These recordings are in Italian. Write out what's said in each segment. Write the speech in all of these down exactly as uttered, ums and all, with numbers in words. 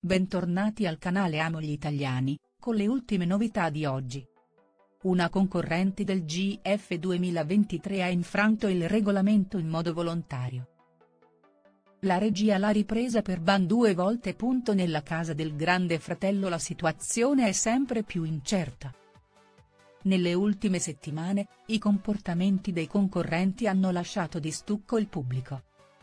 Bentornati al canale Amo gli Italiani, con le ultime novità di oggi. Una concorrente del G F duemilaventitré ha infranto il regolamento in modo volontario. La regia l'ha ripresa per ben due volte. Nella casa del Grande Fratello la situazione è sempre più incerta. Nelle ultime settimane, i comportamenti dei concorrenti hanno lasciato di stucco il pubblico.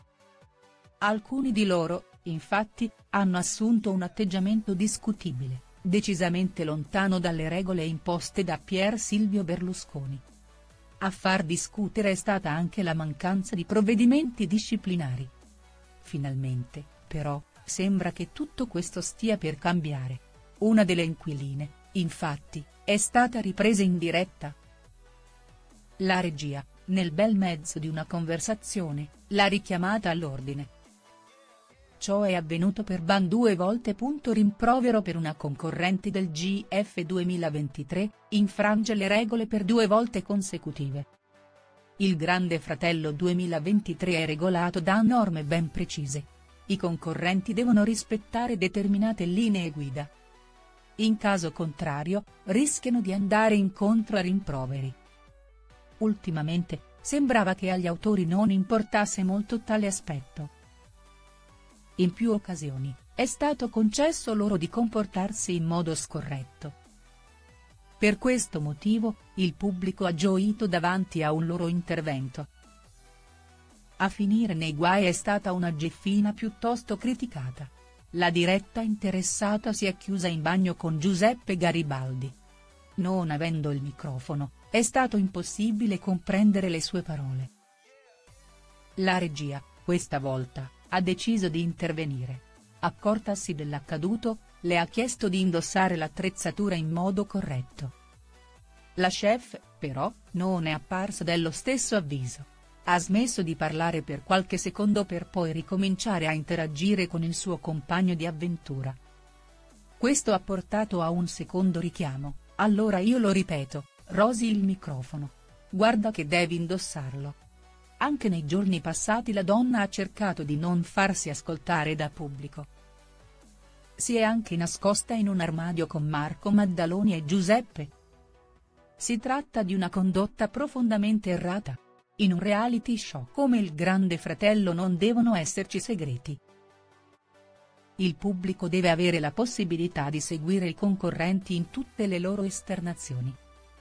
Alcuni di loro, infatti, hanno assunto un atteggiamento discutibile, decisamente lontano dalle regole imposte da Pier Silvio Berlusconi. A far discutere è stata anche la mancanza di provvedimenti disciplinari. Finalmente, però, sembra che tutto questo stia per cambiare. Una delle inquiline, infatti, è stata ripresa in diretta. La regia, nel bel mezzo di una conversazione, l'ha richiamata all'ordine. Ciò è avvenuto per ben due volte. Rimprovero per una concorrente del G F duemilaventitré, infrange le regole per due volte consecutive. Il Grande Fratello duemilaventitré è regolato da norme ben precise. I concorrenti devono rispettare determinate linee guida. In caso contrario, rischiano di andare incontro a rimproveri. Ultimamente, sembrava che agli autori non importasse molto tale aspetto. In più occasioni, è stato concesso loro di comportarsi in modo scorretto. Per questo motivo, il pubblico ha gioito davanti a un loro intervento. A finire nei guai è stata una Geffina piuttosto criticata. La diretta interessata si è chiusa in bagno con Giuseppe Garibaldi. Non avendo il microfono, è stato impossibile comprendere le sue parole. La regia, questa volta, ha deciso di intervenire. Accortasi dell'accaduto, le ha chiesto di indossare l'attrezzatura in modo corretto. La chef, però, non è apparsa dello stesso avviso. Ha smesso di parlare per qualche secondo per poi ricominciare a interagire con il suo compagno di avventura. Questo ha portato a un secondo richiamo: allora io lo ripeto, Rosy il microfono. Guarda che devi indossarlo. Anche nei giorni passati la donna ha cercato di non farsi ascoltare da pubblico. Si è anche nascosta in un armadio con Marco Maddaloni e Giuseppe. Si tratta di una condotta profondamente errata. In un reality show come il Grande Fratello non devono esserci segreti. Il pubblico deve avere la possibilità di seguire i concorrenti in tutte le loro esternazioni.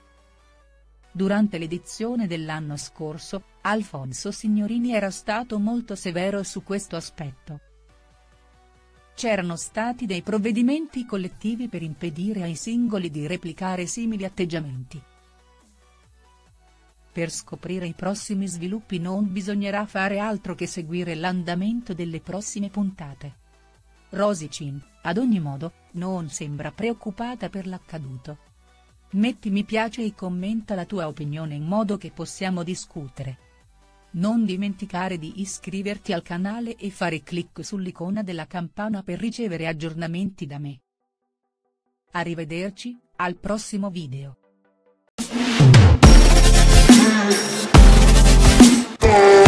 Durante l'edizione dell'anno scorso, Alfonso Signorini era stato molto severo su questo aspetto. C'erano stati dei provvedimenti collettivi per impedire ai singoli di replicare simili atteggiamenti. Per scoprire i prossimi sviluppi non bisognerà fare altro che seguire l'andamento delle prossime puntate. Rosy Chin, ad ogni modo, non sembra preoccupata per l'accaduto. Metti mi piace e commenta la tua opinione in modo che possiamo discutere. Non dimenticare di iscriverti al canale e fare clic sull'icona della campana per ricevere aggiornamenti da me. Arrivederci, al prossimo video.